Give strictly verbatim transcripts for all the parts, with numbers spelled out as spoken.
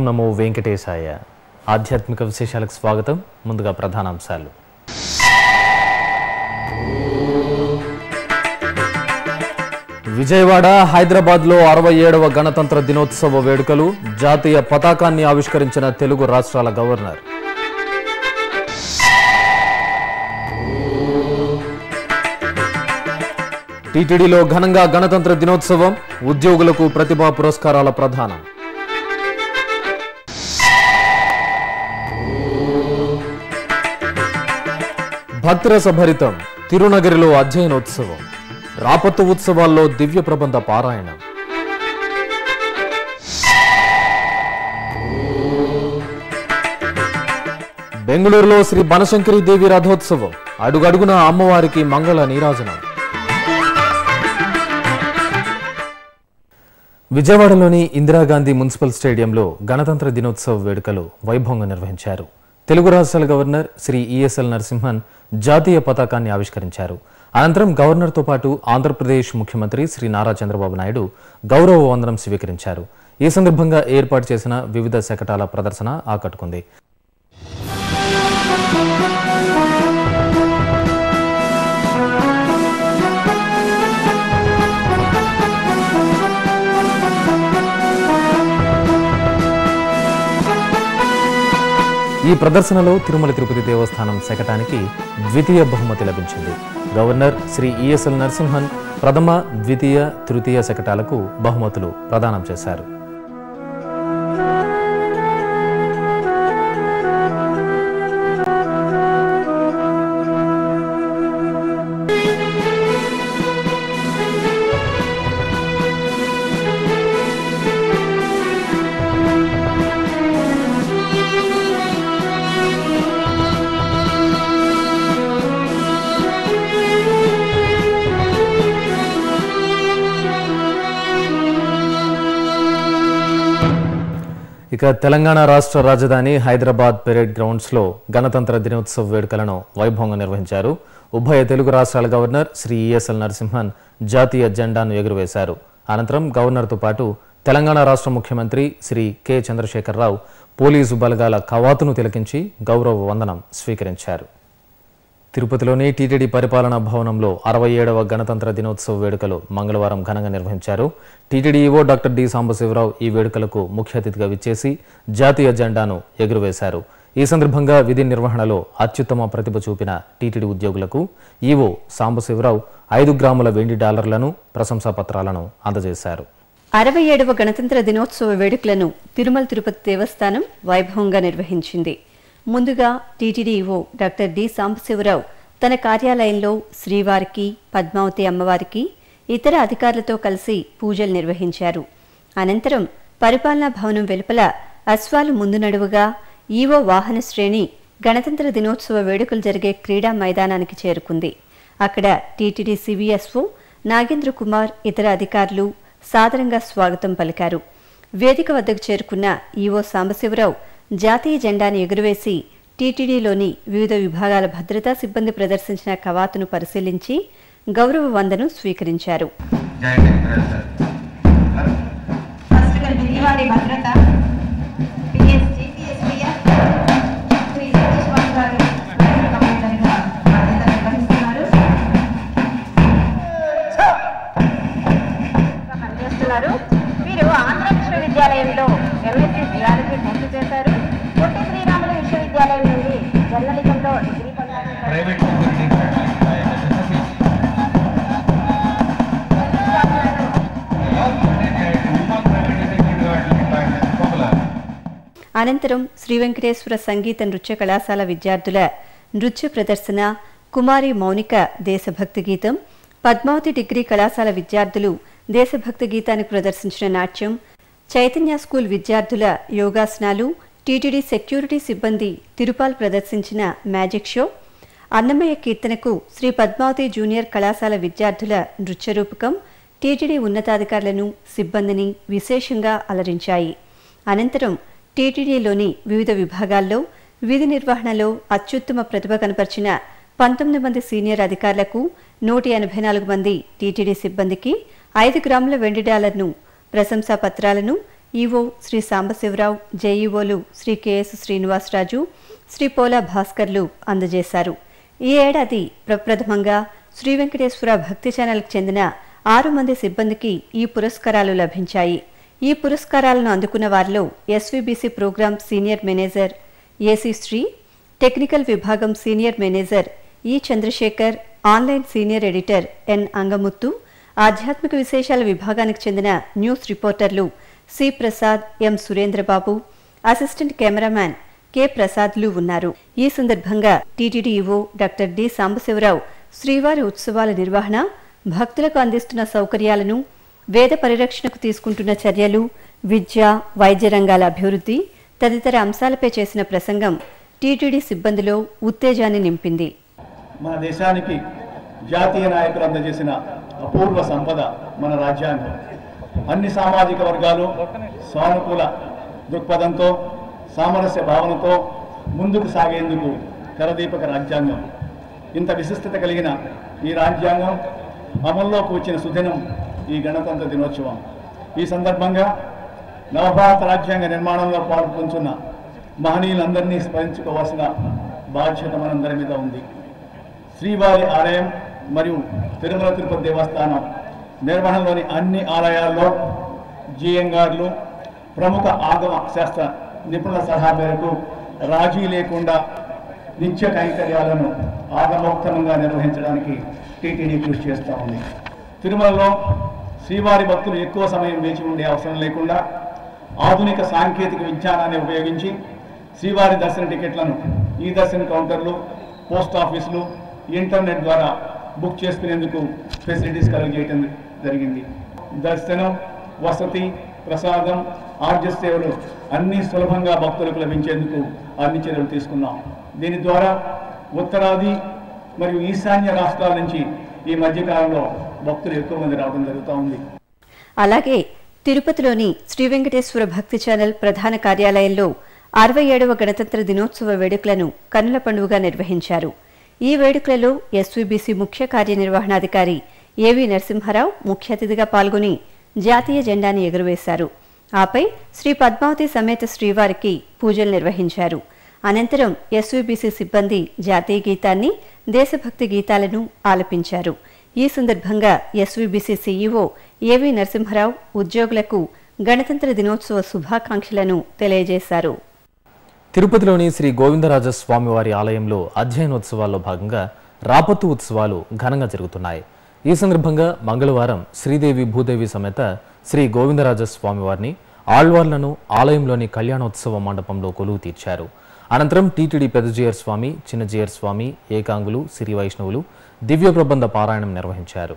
నమో వెంకటేశాయ. ఆధ్యాత్మిక విశేషాలకు స్వాగతం. ముందుగా ప్రధానాంశాలు. విజయవాడ, హైదరాబాద్లో అరవై ఏడవ గణతంత్ర దినోత్సవ వేడుకలు. జాతీయ పతాకాన్ని ఆవిష్కరించిన తెలుగు రాష్ట్రాల గవర్నర్. టీటీడీలో ఘనంగా గణతంత్ర దినోత్సవం. ఉద్యోగులకు ప్రతిభా పురస్కారాల ప్రదానం. భక్తిరస భరితం తిరునగరిలో అధ్యయనోత్సవం. రాపత్తు ఉత్సవాల్లో దివ్య ప్రబంధ పారాయణం. బెంగళూరులో శ్రీ బనశంకరి దేవి రథోత్సవం. అడుగడుగున అమ్మవారికి మంగళ నీరాజనం. విజయవాడలోని ఇందిరాగాంధీ మున్సిపల్ స్టేడియంలో గణతంత్ర దినోత్సవ వేడుకలు వైభవంగా నిర్వహించారు. తెలుగు రాష్ట్రాల గవర్నర్ శ్రీ ఈఎస్ఎల్ నరసింహన్ జాతీయ పతాకాన్ని ఆవిష్కరించారు. అనంతరం గవర్నర్తో పాటు ఆంధ్రప్రదేశ్ ముఖ్యమంత్రి శ్రీ నారా చంద్రబాబు నాయుడు గౌరవ వందనం స్వీకరించారు. ఈ సందర్భంగా ఏర్పాటు చేసిన వివిధ శకటాల ప్రదర్శన ఆకట్టుకుంది. ఈ ప్రదర్శనలో తిరుమల తిరుపతి దేవస్థానం శకటానికి ద్వితీయ బహుమతి లభించింది. గవర్నర్ శ్రీ ఈఎస్ఎల్ నరసింహన్ ప్రథమ, ద్వితీయ, తృతీయ శకటాలకు బహుమతులు ప్రదానం చేశారు. ఇక తెలంగాణ రాష్ట్ర రాజధాని హైదరాబాద్ పెరేడ్ గ్రౌండ్స్లో గణతంత్ర దినోత్సవ వేడుకలను వైభవంగా నిర్వహించారు. ఉభయ తెలుగు రాష్ట్రాల గవర్నర్ శ్రీ ఈఎస్ఎల్ నరసింహన్ జాతీయ జెండాను ఎగురవేశారు. అనంతరం గవర్నర్తో పాటు తెలంగాణ రాష్ట్ర ముఖ్యమంత్రి శ్రీ కె చంద్రశేఖరరావు పోలీసు బలగాల కవాతును తిలకించి గౌరవ వందనం స్వీకరించారు. తిరుపతిలోని టీటీడీ పరిపాలనా భవనంలో అరవై ఏడవ గణతంత్ర దినోత్సవ వేడుకలు మంగళవారం ఘనంగా నిర్వహించారు. TTD EO doctor D Sambasivarao ఈ వేడుకలకు ముఖ్య అతిథిగా విచ్చేసి జాతీయ జెండాను ఎగురవేశారు. ఈ సందర్భంగా విధి నిర్వహణలో అత్యుత్తమ ప్రతిభ చూపిన టీటీడీ ఉద్యోగులకు ఈవో సాంబశివరావు ఐదు గ్రాముల వెండి డాలర్లను, ప్రశంసా పత్రాలను అందజేశారు. అరవై ఏడవ గణతంత్ర దినోత్సవ వేడుకలను తిరుమల తిరుపతి దేవస్థానం వైభవంగా నిర్వహించింది. ముందుగా TTD EO doctor D Sambasivarao తన కార్యాలయంలో శ్రీవారికి, పద్మావతి అమ్మవారికి, ఇతర అధికారులతో కలిసి పూజలు నిర్వహించారు. అనంతరం పరిపాలనా భవనం వెలుపల అశ్వాలు ముందు నడువుగా ఈవో వాహన శ్రేణి గణతంత్ర దినోత్సవ వేడుకలు జరిగే క్రీడా మైదానానికి చేరుకుంది. అక్కడ టీటీడీ సివిఎస్ఓ నాగేంద్ర కుమార్, ఇతర అధికారులు సాదరంగా స్వాగతం పలికారు. వేదిక వద్దకు చేరుకున్న ఈవో సాంబశివరావు జాతీయ జెండాను ఎగురవేసి టీటీడీలోని వివిధ విభాగాల భద్రతా సిబ్బంది ప్రదర్శించిన కవాతును పరిశీలించి గౌరవ వందనం స్వీకరించారు. వీరు ఆంధ్ర విశ్వవిద్యాలయంలో ఎంఎస్సీ జియాలజీ పూర్తి చేశారు. పొట్టి శ్రీరాములు విశ్వవిద్యాలయం నుండి జర్నలిజంలో డిగ్రీ పొందారు. అనంతరం శ్రీ వెంకటేశ్వర సంగీత నృత్య కళాశాల విద్యార్థుల నృత్య ప్రదర్శన, కుమారి మౌనిక దేశభక్తి గీతం, పద్మావతి డిగ్రీ కళాశాల విద్యార్థులు దేశభక్తి గీతానికి ప్రదర్శించిన నాట్యం, చైతన్య స్కూల్ విద్యార్థుల యోగాసనాలు, టీటీడీ సెక్యూరిటీ సిబ్బంది తిరుపాల్ ప్రదర్శించిన మ్యాజిక్ షో, అన్నమయ్య కీర్తనకు శ్రీ పద్మావతి జూనియర్ కళాశాల విద్యార్థుల నృత్య రూపకం టీటీడీ ఉన్నతాధికారులను, సిబ్బందిని విశేషంగా అలరించాయి. అనంతరం టీటీడీలోని వివిధ విభాగాల్లో విధి నిర్వహణలో అత్యుత్తమ ప్రతిభ కనపరిచిన పంతొమ్మిది మంది సీనియర్ అధికారులకు, నూట ఎనభై నాలుగు మంది టీటీడీ సిబ్బందికి ఐదు గ్రాముల వెండి డాలర్ను, ప్రశంసా పత్రాలను, ఈవో శ్రీ సాంబశివరావు, జేఈఓలు శ్రీ కెఎస్ శ్రీనివాసరాజు, శ్రీ పోలా భాస్కర్లు అందజేశారు. ఈ ఏడాది ప్రప్రథమంగా శ్రీ వెంకటేశ్వర భక్తి ఛానల్కు చెందిన ఆరు మంది సిబ్బందికి ఈ పురస్కారాలు లభించాయి. ఈ పురస్కారాలను అందుకున్న వారిలో SVBC program senior manager AC Sri, technical విభాగం senior manager E Chandrasekhar, online senior editor N Angamuthu, ఆధ్యాత్మిక విశేషాల విభాగానికి చెందిన న్యూస్ రిపోర్టర్లు C Prasad, M Surendrababu, assistant cameraman K ప్రసాద్లు ఉన్నారు. ఈ సందర్భంగా TTD EO doctor D Sambasivarao శ్రీవారి ఉత్సవాల నిర్వహణ, భక్తులకు అందిస్తున్న సౌకర్యాలను, వేద పరిరక్షణకు తీసుకుంటున్న చర్యలు, విద్య, వైద్య రంగాల అభివృద్ధి తదితర అంశాలపై చేసిన ప్రసంగం టీటీడీ సిబ్బందిలో ఉత్తేజాన్ని నింపింది. మన దేశానికి జాతీయ నాయకులు అందజేసిన అపూర్వ సంపద మన రాజ్యాంగం. అన్ని సామాజిక వర్గాలు సానుకూల దృక్పథంతో, సామరస్య భావనతో ముందుకు సాగేందుకు కరదీపక రాజ్యాంగం. ఇంత విశిష్టత కలిగిన ఈ రాజ్యాంగం అమల్లోకి వచ్చిన సుదినం ఈ గణతంత్ర దినోత్సవం. ఈ సందర్భంగా నవభారత రాజ్యాంగ నిర్మాణంలో పాల్పంచున్న మహనీయులందరినీ స్మరించుకోవాల్సిన బాధ్యత మనందరి మీద ఉంది. శ్రీవారి ఆలయం మరియు తిరుమల తిరుపతి దేవస్థానం నిర్వహణలోని అన్ని ఆలయాల్లో జీఎంగార్లు, ప్రముఖ ఆగమ శాస్త్ర నిపుణుల సలహా మేరకు రాజీ లేకుండా నిత్య కైంకర్యాలను ఆగమోక్తంగా నిర్వహించడానికి టీటీడీ కృషి చేస్తూ ఉంది. తిరుమలలో శ్రీవారి భక్తులు ఎక్కువ సమయం వేచి ఉండే అవసరం లేకుండా ఆధునిక సాంకేతిక విజ్ఞానాన్ని ఉపయోగించి శ్రీవారి దర్శన టికెట్లను ఈ దర్శన కౌంటర్లు, పోస్ట్ ఆఫీసులు, ఇంటర్నెట్ ద్వారా బుక్ చేసుకునేందుకు ఫెసిలిటీస్ కలిగజేయడం జరిగింది. దర్శనం, వసతి, ప్రసాదం, ఆర్జ సేవలు అన్నీ సులభంగా భక్తులకు లభించేందుకు అన్ని చర్యలు తీసుకున్నాం. దీని ద్వారా ఉత్తరాది మరియు ఈశాన్య రాష్ట్రాల నుంచి ఈ మధ్యకాలంలో భక్తులు ఎక్కువ మంది రావడం జరుగుతూ ఉంది. అలాగే తిరుపతిలోని శ్రీ వెంకటేశ్వర భక్తి ఛానల్ ప్రధాన కార్యాలయంలో అరవై ఏడవ గణతంత్ర దినోత్సవ వేడుకలను కన్నుల పండుగగా నిర్వహించారు. ఈ వేడుకలలో ఎస్వీబీసీ ముఖ్య కార్యనిర్వహణాధికారి ఏవి నరసింహారావు ముఖ్య అతిథిగా పాల్గొని జాతీయ జెండాని ఎగురవేశారు. ఆపై శ్రీ పద్మావతి సమేత శ్రీవారికి పూజలు నిర్వహించారు. అనంతరం ఎస్వీబీసీ సిబ్బంది జాతీయ గీతాన్ని, దేశభక్తి గీతాలను ఆలపించారు. ఈ సందర్భంగా ఎస్వీబీసీ సీఈఓ ఏవి నరసింహారావు ఉద్యోగులకు గణతంత్ర దినోత్సవ శుభాకాంక్షలను తెలియజేశారు. తిరుపతిలోని శ్రీ గోవిందరాజ స్వామివారి ఆలయంలో అధ్యయనోత్సవాల్లో భాగంగా రాపత్తు ఉత్సవాలు ఘనంగా జరుగుతున్నాయి. ఈ సందర్భంగా మంగళవారం శ్రీదేవి భూదేవి సమేత శ్రీ గోవిందరాజ స్వామివారిని ఆళ్వార్లను ఆలయంలోని కళ్యాణోత్సవ మండపంలో కొలువు తీర్చారు. అనంతరం టీటీడీ పెద్దజీయర్ స్వామి, చిన్నజీయర్ స్వామి, ఏకాంగులు, సిరి వైష్ణవులు దివ్య ప్రబంధ పారాయణం నిర్వహించారు.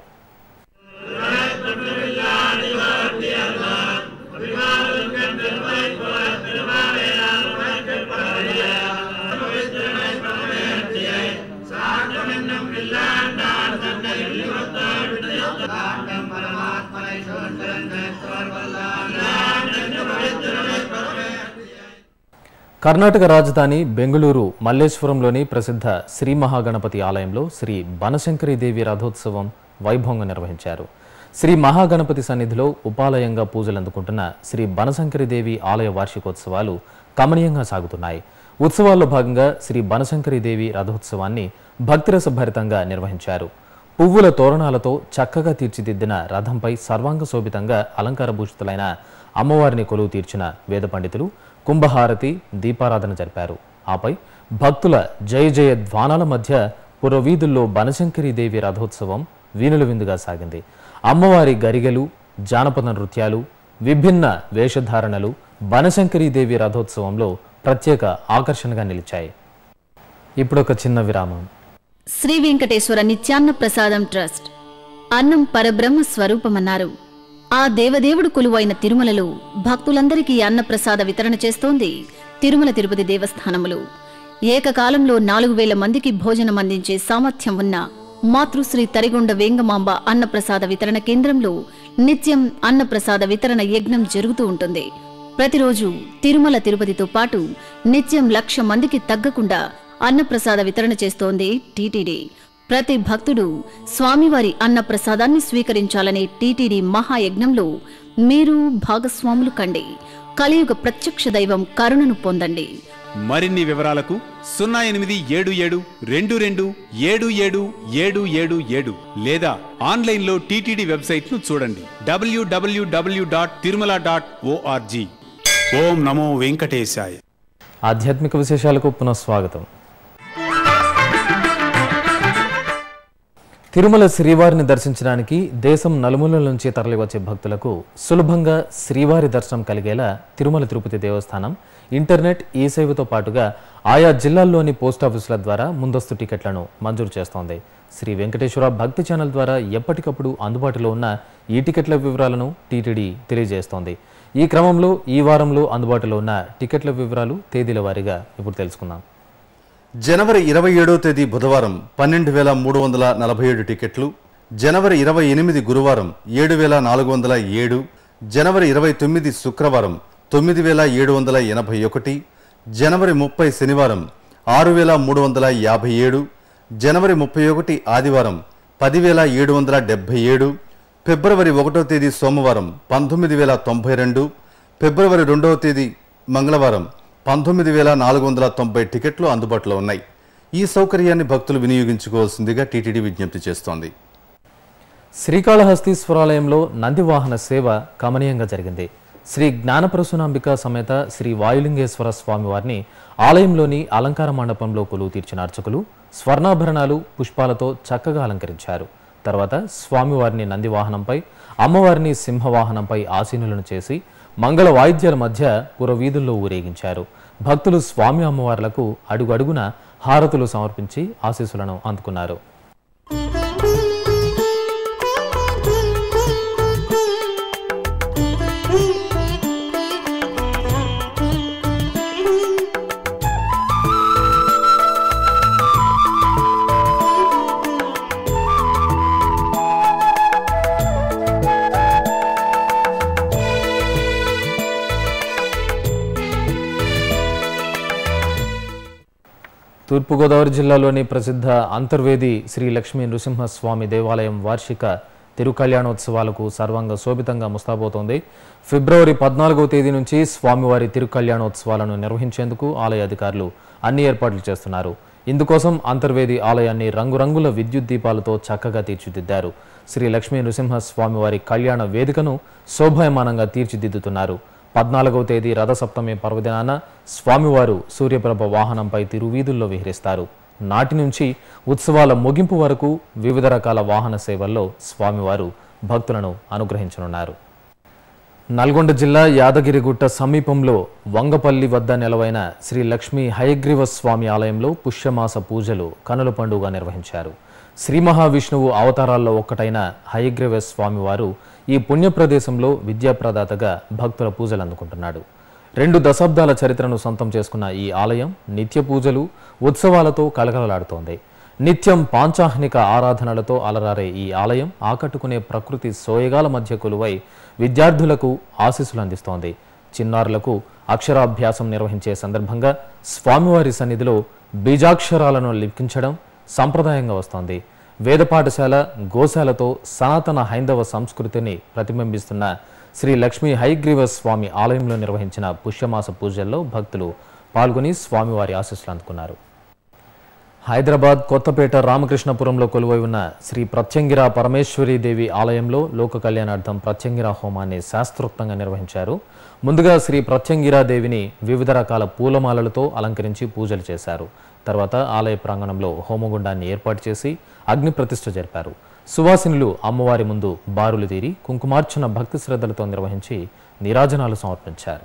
కర్ణాటక రాజధాని బెంగళూరు మల్లేశ్వరంలోని ప్రసిద్ధ శ్రీ మహాగణపతి ఆలయంలో శ్రీ బనశంకరీదేవి రథోత్సవం వైభవంగా నిర్వహించారు. శ్రీ మహాగణపతి సన్నిధిలో ఉపాలయంగా పూజలు అందుకుంటున్న శ్రీ బనశంకరీదేవి ఆలయ వార్షికోత్సవాలు కమనీయంగా సాగుతున్నాయి. ఉత్సవాల్లో భాగంగా శ్రీ బనశంకరీదేవి రథోత్సవాన్ని భక్తిరసభరితంగా నిర్వహించారు. పువ్వుల తోరణాలతో చక్కగా తీర్చిదిద్దిన రథంపై సర్వాంగ శోభితంగా అలంకార భూషితులైన అమ్మవారిని కొలువు తీర్చిన వేద పండితులు కుంభహారతి, దీపారాధన జరిపారు. ఆపై భక్తుల జయ జయ ధ్వానాల మధ్య పురవీధుల్లో బనశంకరీదేవి రథోత్సవం వీణుల విందుగా సాగింది. అమ్మవారి గరిగెలు, జానపద నృత్యాలు, విభిన్న వేషధారణలు బనశంకరీదేవి రథోత్సవంలో ప్రత్యేక ఆకర్షణగా నిలిచాయి. ఇప్పుడొక చిన్న విరామం. శ్రీ వెంకటేశ్వర నిత్యాన్న ప్రసాదం ట్రస్ట్ అన్నం పరబ్రహ్మ స్వరూపమన్నారు. ఆ దేవదేవుడు కొలువైన తిరుమలలో భక్తులందరికీ అన్నప్రసాద వితరణ చేస్తోంది తిరుమల తిరుపతి దేవస్థానములు. ఏకకాలంలో నాలుగు వేల మందికి భోజనం అందించే సామర్థ్యం ఉన్న మాతృశ్రీ తరిగొండ వేంగమాంబ అన్నప్రసాద వితరణ కేంద్రంలో నిత్యం అన్నప్రసాద వితరణ యజ్ఞం జరుగుతూ ఉంటుంది. ప్రతిరోజు తిరుమల తిరుపతితో పాటు నిత్యం లక్ష మందికి తగ్గకుండా అన్నప్రసాద వితరణ చేస్తోంది టీటీడీ. ప్రతి భక్తుడు స్వామివారి అన్నప్రసాదాన్ని స్వీకరించాలనే టీటీడీ మహాయజ్ఞంలో మీరు భాగస్వాములు కండి. కలియుగ ప్రత్యక్ష దైవం కరుణను పొందండి. మరిన్ని వివరాలకు సున్నా ఎనిమిది ఏడు ఏడు రెండు రెండు ఏడు ఏడు ఏడు ఏడు ఏడు లేదా ఆన్లైన్లో టీటీడీ వెబ్సైట్ ను చూడండి WWW dot Tirumala dot ORG. ఓం నమో వెంకటేశాయ. ఆధ్యాత్మిక విశేషాలకు పునఃస్వాగతం. తిరుమల శ్రీవారిని దర్శించడానికి దేశం నలుమూలల నుంచి తరలివచ్చే భక్తులకు సులభంగా శ్రీవారి దర్శనం కలిగేలా తిరుమల తిరుపతి దేవస్థానం ఇంటర్నెట్ ఈ సేవతో పాటుగా ఆయా జిల్లాల్లోని పోస్టాఫీసుల ద్వారా ముందస్తు టికెట్లను మంజూరు చేస్తోంది. శ్రీ వెంకటేశ్వర భక్తి ఛానల్ ద్వారా ఎప్పటికప్పుడు అందుబాటులో ఉన్న ఈ టికెట్ల వివరాలను టీటీడీ తెలియజేస్తోంది. ఈ క్రమంలో ఈ వారంలో అందుబాటులో ఉన్న టికెట్ల వివరాలు తేదీల వారీగా ఇప్పుడు తెలుసుకుందాం. జనవరి ఇరవై ఏడో తేదీ బుధవారం పన్నెండు వేల మూడు వందల నలభై ఏడు టికెట్లు, జనవరి ఇరవై ఎనిమిది గురువారం ఏడు వేల నాలుగు వందల ఏడు, జనవరి ఇరవై తొమ్మిది శుక్రవారం తొమ్మిది వేల ఏడు వందల ఎనభై ఒకటి, జనవరి ముప్పై శనివారం ఆరు వేల మూడు వందల యాభై ఏడు, జనవరి ముప్పై ఒకటి ఆదివారం పదివేల ఏడు వందల డెబ్బై ఏడు, ఫిబ్రవరి ఒకటో తేదీ సోమవారం పంతొమ్మిది వేల తొంభై రెండు, ఫిబ్రవరి రెండవ తేదీ మంగళవారం పంతొమ్మిది వేల నాలుగు వందల తొంభై టికెట్లు అందుబాటులో ఉన్నాయి. ఈ సౌకర్యాన్ని భక్తులు వినియోగించుకోవాల్సిందిగా టీటీడీ విజ్ఞప్తి చేస్తోంది. శ్రీకాళహస్తీశ్వరాలయంలో నందివాహన సేవ కమనీయంగా జరిగింది. శ్రీ జ్ఞానప్రసూనాంబిక సమేత శ్రీ వాయులింగేశ్వర స్వామివారిని ఆలయంలోని అలంకార మండపంలో కొలువు తీర్చిన అర్చకులు స్వర్ణాభరణాలు పుష్పాలతో చక్కగా అలంకరించారు. తర్వాత స్వామివారిని నందివాహనంపై, అమ్మవారిని సింహవాహనంపై ఆసీనులను చేసి మంగళ వాయిద్యాల మధ్య పురవీధుల్లో ఊరేగించారు. భక్తులు స్వామి అమ్మవార్లకు అడుగడుగున హారతులు సమర్పించి ఆశీస్సులను అందుకున్నారు. తూర్పుగోదావరి జిల్లాలోని ప్రసిద్ధ అంతర్వేది శ్రీ లక్ష్మీ నృసింహస్వామి దేవాలయం వార్షిక తిరుకళ్యాణోత్సవాలకు సర్వంగ శోభితంగా ముస్తాబోతోంది. ఫిబ్రవరి పద్నాలుగవ తేదీ నుంచి స్వామివారి తిరుకళ్యాణోత్సవాలను నిర్వహించేందుకు ఆలయ అధికారులు అన్ని ఏర్పాట్లు చేస్తున్నారు. ఇందుకోసం అంతర్వేది ఆలయాన్ని రంగురంగుల విద్యుత్ దీపాలతో చక్కగా తీర్చిదిద్దారు. శ్రీ లక్ష్మీ నృసింహస్వామివారి కళ్యాణ వేదికను శోభాయమానంగా తీర్చిదిద్దుతున్నారు. పద్నాలుగవ తేదీ రథసప్తమి పర్వదినాన స్వామివారు సూర్యప్రభ వాహనంపై తిరువీధుల్లో విహరిస్తారు. నాటి నుంచి ఉత్సవాల ముగింపు వరకు వివిధ రకాల వాహన సేవల్లో స్వామివారు భక్తులను అనుగ్రహించనున్నారు. నల్గొండ జిల్లా యాదగిరిగుట్ట సమీపంలో వంగపల్లి వద్ద నెలవైన శ్రీ లక్ష్మీ హయగ్రీవ స్వామి ఆలయంలో పుష్యమాస పూజలు కనుల పండుగ నిర్వహించారు. శ్రీ మహావిష్ణువు అవతారాల్లో ఒక్కటైన హయగ్రీవ స్వామివారు ఈ పుణ్యప్రదేశంలో విద్యాప్రదాతగా భక్తుల పూజలు అందుకుంటున్నాడు. రెండు దశాబ్దాల చరిత్రను సొంతం చేసుకున్న ఈ ఆలయం నిత్య పూజలు, ఉత్సవాలతో కలకలలాడుతోంది. నిత్యం పాంచాహ్నిక ఆరాధనలతో అలరారే ఈ ఆలయం ఆకట్టుకునే ప్రకృతి సోయగాల మధ్య కొలువై విద్యార్థులకు ఆశీస్సులు అందిస్తోంది. చిన్నారులకు అక్షరాభ్యాసం నిర్వహించే సందర్భంగా స్వామివారి సన్నిధిలో బీజాక్షరాలను లిఖించడం సంప్రదాయంగా వస్తోంది. వేద పాఠశాల, గోశాలతో సనాతన హైందవ సంస్కృతిని ప్రతిబింబిస్తున్న శ్రీ లక్ష్మీ హయగ్రీవ స్వామి ఆలయంలో నిర్వహించిన పుష్యమాస పూజల్లో భక్తులు పాల్గొని స్వామివారి ఆశీస్సులు అందుకున్నారు. హైదరాబాద్ కొత్తపేట రామకృష్ణపురంలో కొలువై ఉన్న శ్రీ ప్రత్యంగిర పరమేశ్వరీదేవి ఆలయంలో లోక కళ్యాణార్థం ప్రత్యంగిర హోమాన్ని శాస్త్రోక్తంగా నిర్వహించారు. ముందుగా శ్రీ ప్రత్యంగిరాదేవిని వివిధ రకాల పూలమాలలతో అలంకరించి పూజలు చేశారు. తర్వాత ఆలయ ప్రాంగణంలో హోమగుండాన్ని ఏర్పాటు చేసి అగ్ని ప్రతిష్ఠ జరిపారు. సువాసినులు అమ్మవారి ముందు బారులు తీరి కుంకుమార్చన భక్తి శ్రద్ధలతో నిర్వహించి నీరాజనాలు సమర్పించారు.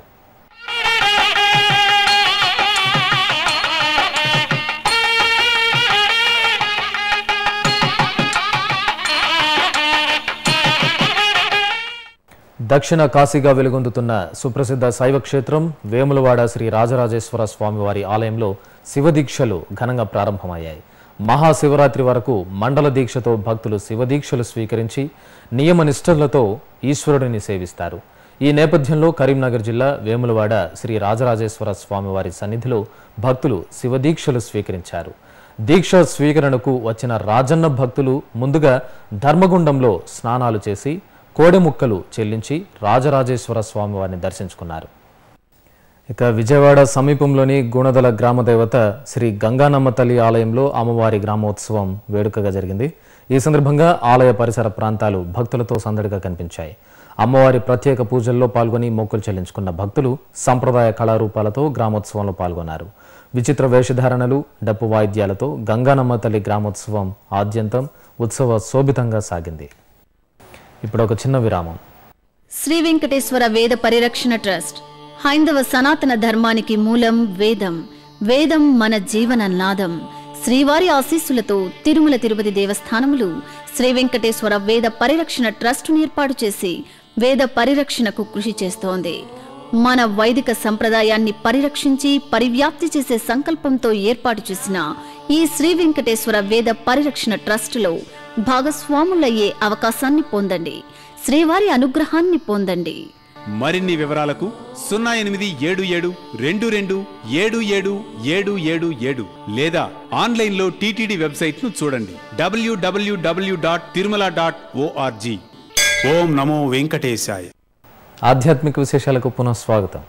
దక్షిణ కాశీగా వెలుగొందుతున్న సుప్రసిద్ధ శైవ క్షేత్రం వేములవాడ శ్రీ రాజరాజేశ్వర స్వామివారి ఆలయంలో శివదీక్షలు ఘనంగా ప్రారంభమయ్యాయి. మహాశివరాత్రి వరకు మండల దీక్షతో భక్తులు శివదీక్షలు స్వీకరించి నియమ నిష్ఠలతో ఈశ్వరుడిని సేవిస్తారు. ఈ నేపథ్యంలో కరీంనగర్ జిల్లా వేములవాడ శ్రీ రాజరాజేశ్వర స్వామివారి సన్నిధిలో భక్తులు శివదీక్షలు స్వీకరించారు. దీక్ష స్వీకరణకు వచ్చిన రాజన్న భక్తులు ముందుగా ధర్మగుండంలో స్నానాలు చేసి కోడెముక్కలు చెల్లించి రాజరాజేశ్వర స్వామివారిని దర్శించుకున్నారు. ఇక విజయవాడ సమీపంలోని గుణదల గ్రామదేవత శ్రీ గంగానమ్మ తల్లి ఆలయంలో అమ్మవారి గ్రామోత్సవం వేడుకగా జరిగింది. ఈ సందర్భంగా ఆలయ పరిసర ప్రాంతాలు భక్తులతో సందడిగా కనిపించాయి. అమ్మవారి ప్రత్యేక పూజల్లో పాల్గొని మొక్కులు చెల్లించుకున్న భక్తులు సంప్రదాయ కళారూపాలతో గ్రామోత్సవంలో పాల్గొన్నారు. విచిత్ర వేషధారణలు, డప్పు వాయిద్యాలతో గంగానమ్మ తల్లి గ్రామోత్సవం ఆద్యంతం ఉత్సవ శోభితంగా సాగింది. ఇప్పుడు ఒక చిన్న విరామం. శ్రీ వెంకటేశ్వర వేద పరిరక్షణ ట్రస్ట్ హైందవ సనాతన ధర్మానికి మూలం వేదం. వేదం మన జీవన నాదం. శ్రీవారి ఆశీస్సులతో తిరుమల తిరుపతి దేవస్థానములు శ్రీ వెంకటేశ్వర వేద పరిరక్షణ ట్రస్టును ఏర్పాటు చేసి వేద పరిరక్షణకు కృషి చేస్తోంది. మన వైదిక సంప్రదాయాన్ని పరిరక్షించి పరివ్యాప్తి చేసే సంకల్పంతో ఏర్పాటు చేసిన ఈ శ్రీ వెంకటేశ్వర వేద పరిరక్షణ ట్రస్టులో భాగస్వాములయ్యే అవకాశాన్ని పొందండి. శ్రీవారి అనుగ్రహాన్ని పొందండి. మరిన్ని వివరాలకు సున్నా ఎనిమిది ఏడు ఏడు రెండు రెండు ఏడు ఏడు ఏడు ఏడు ఏడు లేదా ఆన్లైన్లో టీటీడీ వెబ్సైట్ను చూడండి WWW dot Tirumala dot ORG. ఓం నమో వెంకటేశాయ. ఆధ్యాత్మిక విశేషాలకు పునః స్వాగతం.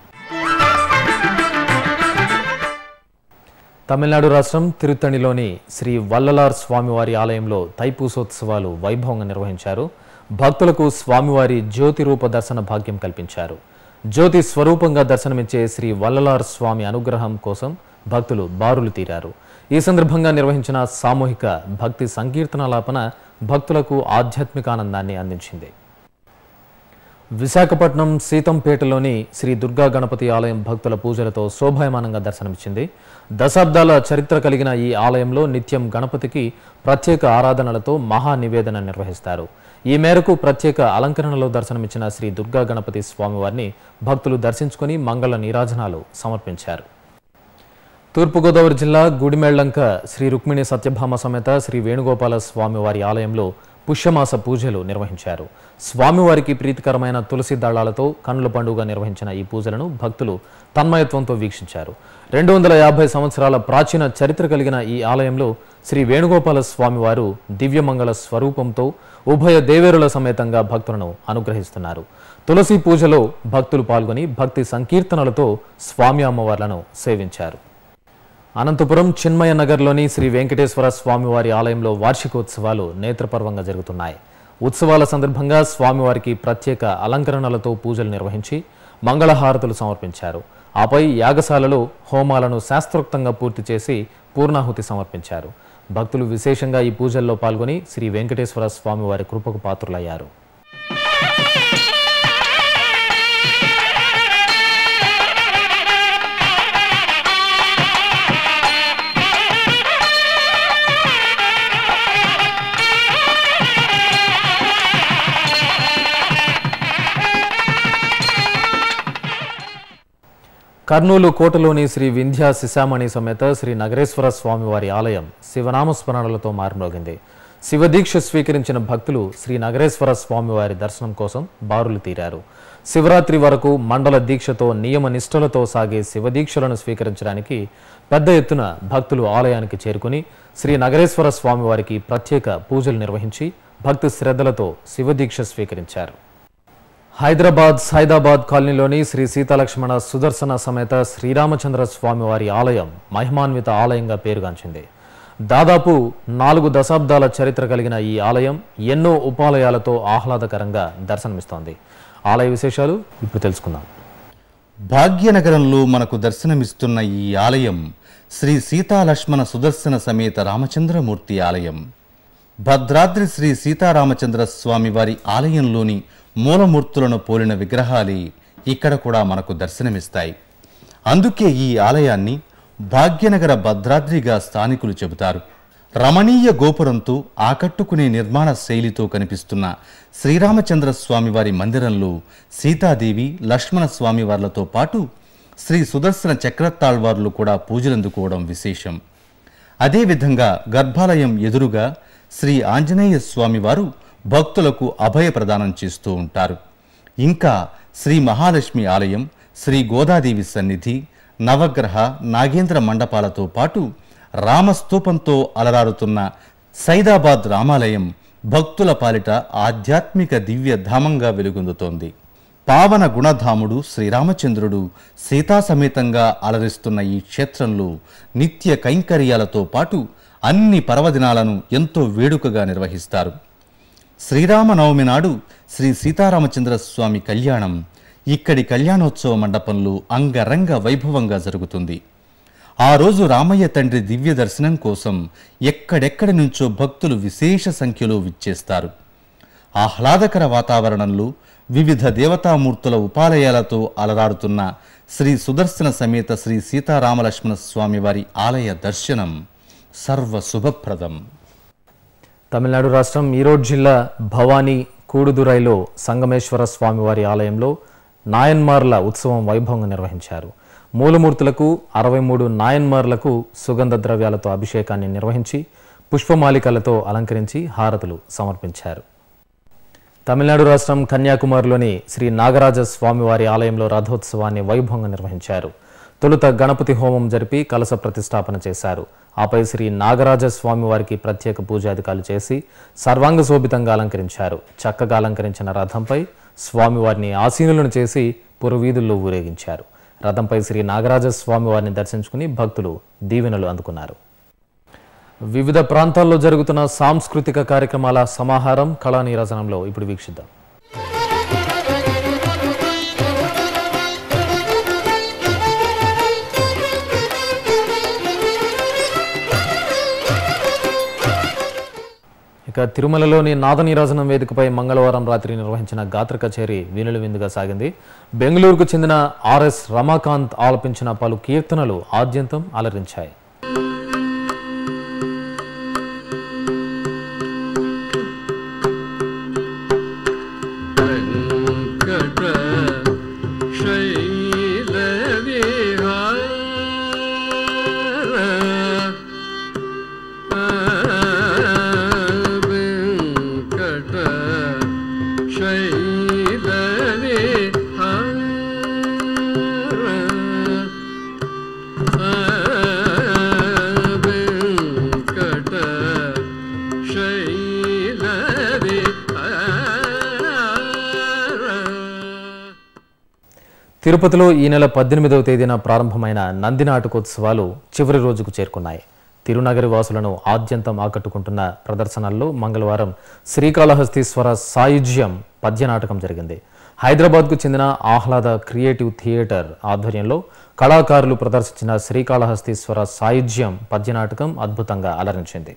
తమిళనాడు రాష్ట్రం తిరుత్తణిలోని శ్రీ వల్లలార్ స్వామివారి ఆలయంలో తైపూసోత్సవాలు వైభవంగా నిర్వహించారు. భక్తులకు స్వామివారి జ్యోతి రూప దర్శన భాగ్యం కల్పించారు. జ్యోతి స్వరూపంగా దర్శనమిచ్చే శ్రీ వల్లలార్ స్వామి అనుగ్రహం కోసం భక్తులు బారులు తీరారు. ఈ సందర్భంగా నిర్వహించిన సామూహిక భక్తి సంకీర్తనాలాపన భక్తులకు ఆధ్యాత్మిక ఆనందాన్ని అందించింది. విశాఖపట్నం సీతంపేటలోని శ్రీ దుర్గా గణపతి ఆలయం భక్తుల పూజలతో శోభాయమానంగా దర్శనమిచ్చింది. దశాబ్దాల చరిత్ర కలిగిన ఈ ఆలయంలో నిత్యం గణపతికి ప్రత్యేక ఆరాధనలతో మహా నివేదన నిర్వహిస్తారు. ఈ మేరకు ప్రత్యేక అలంకరణలో దర్శనమిచ్చిన శ్రీ దుర్గా గణపతి స్వామివారిని భక్తులు దర్శించుకుని మంగళ నీరాజనాలు సమర్పించారు. తూర్పుగోదావరి జిల్లా గుడిమెళ్లంక శ్రీ రుక్మిణి సత్యభామ సమేత శ్రీ వేణుగోపాల స్వామివారి ఆలయంలో పుష్యమాస పూజలు నిర్వహించారు. స్వామివారికి ప్రీతికరమైన తులసి దళాలతో కన్నుల పండుగ నిర్వహించిన ఈ పూజలను భక్తులు తన్మయత్వంతో వీక్షించారు. రెండు వందల యాభై సంవత్సరాల ప్రాచీన చరిత్ర కలిగిన ఈ ఆలయంలో శ్రీ వేణుగోపాల స్వామివారు దివ్యమంగళ స్వరూపంతో ఉభయ దేవేరుల సమేతంగా భక్తులను అనుగ్రహిస్తున్నారు. తులసి పూజలో భక్తులు పాల్గొని భక్తి సంకీర్తనలతో స్వామి అమ్మవార్లను సేవించారు. అనంతపురం చిన్మయ నగర్లోని శ్రీ వెంకటేశ్వర స్వామివారి ఆలయంలో వార్షికోత్సవాలు నేత్రపర్వంగా జరుగుతున్నాయి. ఉత్సవాల సందర్భంగా స్వామివారికి ప్రత్యేక అలంకరణలతో పూజలు నిర్వహించి మంగళహారతులు సమర్పించారు. ఆపై యాగశాలలో హోమాలను శాస్త్రోక్తంగా పూర్తి చేసి పూర్ణాహుతి సమర్పించారు. భక్తులు విశేషంగా ఈ పూజల్లో పాల్గొని శ్రీ వెంకటేశ్వర స్వామివారి కృపకు పాత్రులయ్యారు. కర్నూలు కోటలోని శ్రీ వింధ్యా శిశామణి సమేత శ్రీ నగరేశ్వర స్వామివారి ఆలయం శివనామస్మరణలతో మారుమోగింది. శివదీక్ష స్వీకరించిన భక్తులు శ్రీ నగరేశ్వర స్వామివారి దర్శనం కోసం బారులు తీరారు. శివరాత్రి వరకు మండల దీక్షతో నియమ నిష్ఠలతో సాగే శివదీక్షలను స్వీకరించడానికి పెద్ద ఎత్తున భక్తులు ఆలయానికి చేరుకుని శ్రీ నగరేశ్వర స్వామివారికి ప్రత్యేక పూజలు నిర్వహించి భక్తి శ్రద్ధలతో శివదీక్ష స్వీకరించారు. హైదరాబాద్ సైదాబాద్ కాలనీలోని శ్రీ సీతాలక్ష్మణ సుదర్శన సమేత శ్రీరామచంద్ర స్వామివారి ఆలయం మహిమాన్విత ఆలయంగా పేరుగాంచింది. దాదాపు నాలుగు దశాబ్దాల చరిత్ర కలిగిన ఈ ఆలయం ఎన్నో ఉపాలయాలతో ఆహ్లాదకరంగా దర్శనమిస్తోంది. ఆలయ విశేషాలు ఇప్పుడు తెలుసుకుందాం. భాగ్యనగరంలో మనకు దర్శనమిస్తున్న ఈ ఆలయం శ్రీ సీతాలక్ష్మణ సుదర్శన సమేత రామచంద్రమూర్తి ఆలయం. భద్రాద్రి శ్రీ సీతారామచంద్ర స్వామివారి ఆలయంలోని మూలమూర్తులను పోలిన విగ్రహాలే ఇక్కడ కూడా మనకు దర్శనమిస్తాయి. అందుకే ఈ ఆలయాన్ని భాగ్యనగర భద్రాద్రిగా స్థానికులు చెబుతారు. రమణీయ గోపురంతో ఆకట్టుకునే నిర్మాణ శైలితో కనిపిస్తున్న శ్రీరామచంద్ర స్వామివారి మందిరంలో సీతాదేవి, లక్ష్మణ స్వామివార్లతో పాటు శ్రీ సుదర్శన చక్రతాళ్వార్లు కూడా పూజలందుకోవడం విశేషం. అదేవిధంగా గర్భాలయం ఎదురుగా శ్రీ ఆంజనేయ స్వామివారు భక్తులకు అభయ ప్రదానం చేస్తూ ఉంటారు. ఇంకా శ్రీ మహాలక్ష్మి ఆలయం, శ్రీ గోదాదేవి సన్నిధి, నవగ్రహ నాగేంద్ర మండపాలతో పాటు రామస్తూపంతో అలరారుతున్న సైదాబాద్ రామాలయం భక్తుల పాలిట ఆధ్యాత్మిక దివ్య ధామంగా వెలుగొందుతోంది. పావన గుణధాముడు శ్రీరామచంద్రుడు సీతాసమేతంగా అలరిస్తున్న ఈ క్షేత్రంలో నిత్య కైంకర్యాలతో పాటు అన్ని పర్వదినాలను ఎంతో వేడుకగా నిర్వహిస్తారు. శ్రీరామనవమి నాడు శ్రీ సీతారామచంద్ర స్వామి కళ్యాణం ఇక్కడి కళ్యాణోత్సవ మండపంలో అంగరంగ వైభవంగా జరుగుతుంది. ఆ రోజు రామయ్య తండ్రి దివ్య దర్శనం కోసం ఎక్కడెక్కడి నుంచో భక్తులు విశేష సంఖ్యలో విచ్చేస్తారు. ఆహ్లాదకర వాతావరణంలో వివిధ దేవతామూర్తుల ఉపాలయాలతో అలరాడుతున్న శ్రీ సుదర్శన సమేత శ్రీ సీతారామలక్ష్మణ స్వామి వారి ఆలయ దర్శనం సర్వ శుభప్రదం. తమిళనాడు రాష్ట్రం ఈరోడ్ జిల్లా భవానీ కూడుదురైలో సంగమేశ్వర స్వామివారి ఆలయంలో నాయన్మార్ల ఉత్సవం వైభవంగా నిర్వహించారు. మూలమూర్తులకు అరవై మూడు నాయన్మార్లకు సుగంధ ద్రవ్యాలతో అభిషేకాన్ని నిర్వహించి పుష్పమాలికలతో అలంకరించి హారతులు సమర్పించారు. తమిళనాడు రాష్ట్రం కన్యాకుమారిలోని శ్రీ నాగరాజ స్వామివారి ఆలయంలో రథోత్సవాన్ని వైభవంగా నిర్వహించారు. తొలుత గణపతి హోమం జరిపి కలశ ప్రతిష్టాపన చేశారు. ఆపై శ్రీ నాగరాజ స్వామివారికి ప్రత్యేక పూజాధికాలు చేసి సర్వాంగ శోభితంగా అలంకరించారు. చక్కగా అలంకరించిన రథంపై స్వామివారిని ఆసీనులను చేసి పురవీధుల్లో ఊరేగించారు. రథంపై శ్రీ నాగరాజ స్వామివారిని దర్శించుకుని భక్తులు దీవెనలు అందుకున్నారు. వివిధ ప్రాంతాల్లో జరుగుతున్న సాంస్కృతిక కార్యక్రమాల సమాహారం కళా నీరాజనంలో ఇప్పుడు వీక్షిద్దాం. ఇక తిరుమలలోని నాద నీరాజనం వేదికపై మంగళవారం రాత్రి నిర్వహించిన గాత్ర కచేరీ వీణుల విందుగా సాగింది. బెంగళూరుకు చెందిన ఆర్ఎస్ రమాకాంత్ ఆలపించిన పలు కీర్తనలు ఆద్యంతం అలరించాయి. తిరుపతిలో ఈ నెల పద్దెనిమిదవ తేదీన ప్రారంభమైన నంది నాటకోత్సవాలు చివరి రోజుకు చేరుకున్నాయి. తిరునగరి వాసులను ఆద్యంతం ఆకట్టుకుంటున్న ప్రదర్శనల్లో మంగళవారం శ్రీకాళహస్తీశ్వర సాయుజ్యం పద్య నాటకం జరిగింది. హైదరాబాద్కు చెందిన ఆహ్లాద క్రియేటివ్ థియేటర్ ఆధ్వర్యంలో కళాకారులు ప్రదర్శించిన శ్రీకాళహస్తీశ్వర సాయుజ్యం పద్య నాటకం అద్భుతంగా అలరించింది.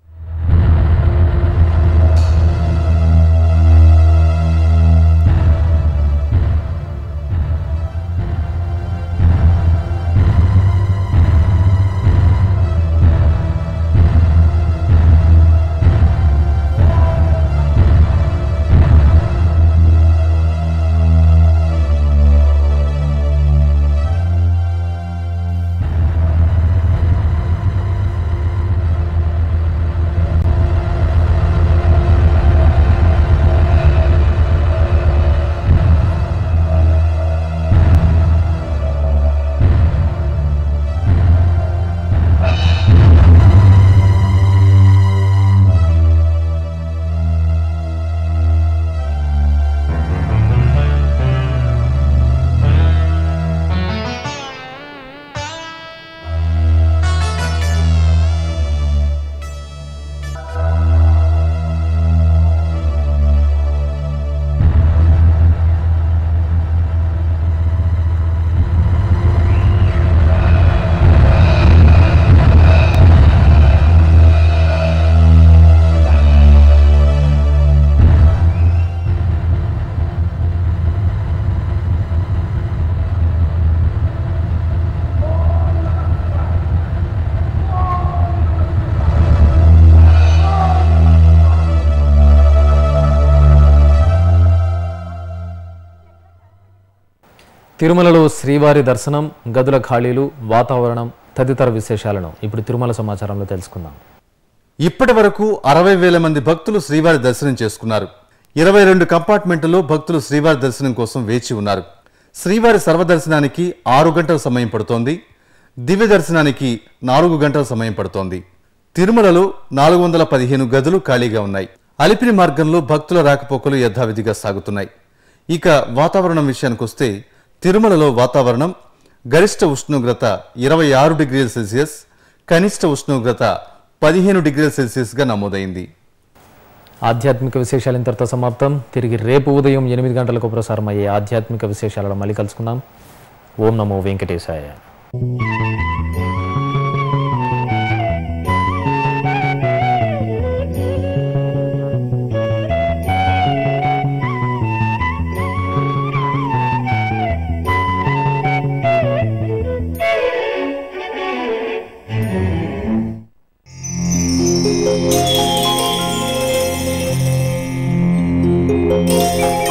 తిరుమలలో శ్రీవారి దర్శనం, గదుల ఖాళీలు, వాతావరణం తదితర విశేషాలను ఇప్పుడు తిరుమల సమాచారంలో తెలుసుకుందాం. ఇప్పటి వరకు అరవై వేల మంది భక్తులు శ్రీవారి దర్శనం చేసుకున్నారు. ఇరవై రెండు కంపార్ట్మెంట్లలో భక్తులు శ్రీవారి దర్శనం కోసం వేచి ఉన్నారు. శ్రీవారి సర్వదర్శనానికి ఆరు గంటల సమయం పడుతోంది. దివ్య దర్శనానికి నాలుగు గంటల సమయం పడుతోంది. తిరుమలలో నాలుగు వందల పదిహేను గదులు ఖాళీగా ఉన్నాయి. అలిపిరి మార్గంలో భక్తుల రాకపోకలు యథావిధిగా సాగుతున్నాయి. ఇక వాతావరణం విషయానికొస్తే తిరుమలలో వాతావరణం గరిష్ట ఉష్ణోగ్రత ఇరవై ఆరు డిగ్రీల సెల్సియస్, కనిష్ట ఉష్ణోగ్రత పదిహేను డిగ్రీల సెల్సియస్గా నమోదైంది. ఆధ్యాత్మిక విశేషాలు ఇంతటితో సమాప్తం. తిరిగి రేపు ఉదయం ఎనిమిది గంటలకు ప్రసారం అయ్యే ఆధ్యాత్మిక విశేషాలలో మళ్ళీ కలుసుకుందాం. ఓం నమో వెంకటేశాయ. Thank you.